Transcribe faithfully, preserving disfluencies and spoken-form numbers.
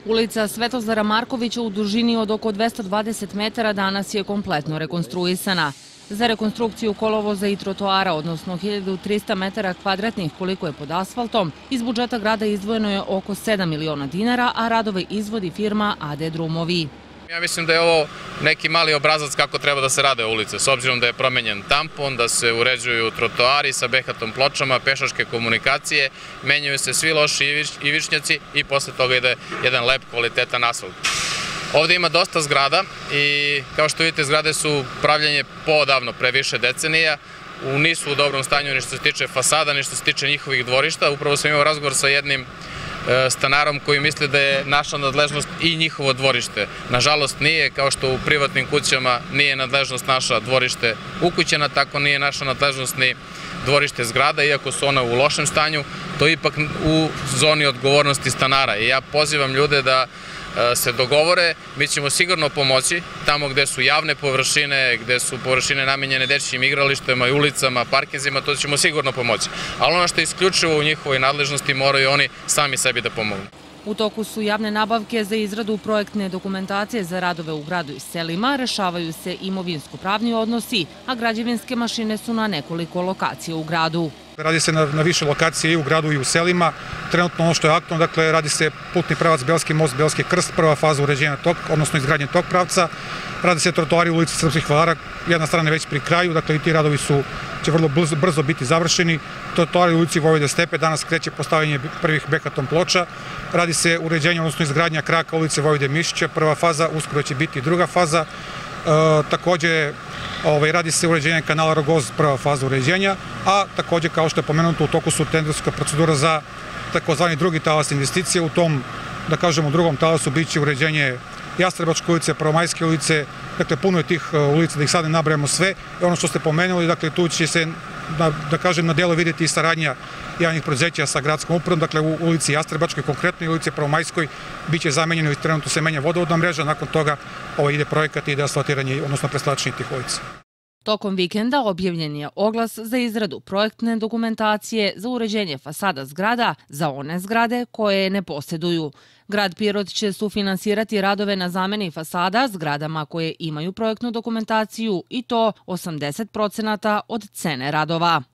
Ulica Svetozara Markovića u dužini od oko dvesta dvadeset metara danas je kompletno rekonstruisana. Za rekonstrukciju kolovoza i trotoara, odnosno hiljadu trista metara kvadratnih koliko je pod asfaltom, iz budžeta grada izdvojeno je oko sedam miliona dinara, a radove izvodi firma A D Drumovi. Ja mislim da je ovo neki mali obrazac kako treba da se rade ulice, s obzirom da je promenjen tampon, da se uređuju trotoari sa behatom pločama, pešačke komunikacije, menjaju se svi loši ivičnjaci i posle toga ide jedan lep, kvalitetan asfalt. Ovde ima dosta zgrada i kao što vidite zgrade su pravljanje poodavno pre više decenija, nisu u dobrom stanju ni što se tiče fasada, ni što se tiče njihovih dvorišta. Upravo sam imao razgovor sa jednim stanarom koji misli da je naša nadležnost i njihovo dvorište. Nažalost nije, kao što u privatnim kućama nije nadležnost naša dvorište ukućena, tako nije naša nadležnost ni dvorište zgrada, iako su ona u lošem stanju, to je ipak u zoni odgovornosti stanara. I ja pozivam ljude da se dogovore, mi ćemo sigurno pomoći tamo gde su javne površine, gde su površine namenjene dečijim igralištima i ulicama, parkinzima, to ćemo sigurno pomoći. Ali ono što je isključivo u njihovoj nadležnosti moraju oni sami sebi da pomognu. U toku su javne nabavke za izradu projektne dokumentacije za radove u gradu i selima, rešavaju se imovinsko-pravni odnosi, a građevinske mašine su na nekoliko lokacija u gradu. Radi se na, na više lokacije i u gradu i u selima. Trenutno ono što je aktualno, dakle, radi se putni pravac Belski most, Belski krst, prva faza uređenja tog, odnosno izgradnje tog pravca. Radi se trotoari u ulici Srpskih vladara, jedna strana je već pri kraju, dakle i ti radovi su, će vrlo brzo, brzo biti završeni. Trotoari u ulici Vojvode Stepe, danas kreće postavljanje prvih bekaton ploča. Radi se uređenje, odnosno izgradnja kraka ulice Vojvode Mišića, prva faza, uskoro će biti druga faza. E, takođe, ovaj, radi se uređenje kanala Rogoz, prva faza uređenja, a takođe, kao što je pomenuto, u toku su tenderska procedura za takozvani drugi talas investicije. U tom, da kažemo, drugom talasu biće uređenje Jastrebačke ulice, Prvomajske ulice, dakle puno je tih ulica, da ih sad ne nabrajamo sve. I ono što ste pomenuli, dakle tu će se, da, da kažem, na delu vidjeti i saradnja javnih preduzeća sa gradskom upravom, dakle u ulici Jastrebačkoj, konkretno i ulici Prvomajskoj, biće zamenjeno i trenutno se menja vodovodna mreža, nakon toga ovaj, ide projekat i ide asfaltiranje, odnosno preslačenje tih ulica. Tokom vikenda objavljen je oglas za izradu projektne dokumentacije za uređenje fasada zgrada za one zgrade koje ne posjeduju. Grad Pirot će sufinansirati radove na zameni fasada zgradama koje imaju projektnu dokumentaciju i to osamdeset procenata od cene radova.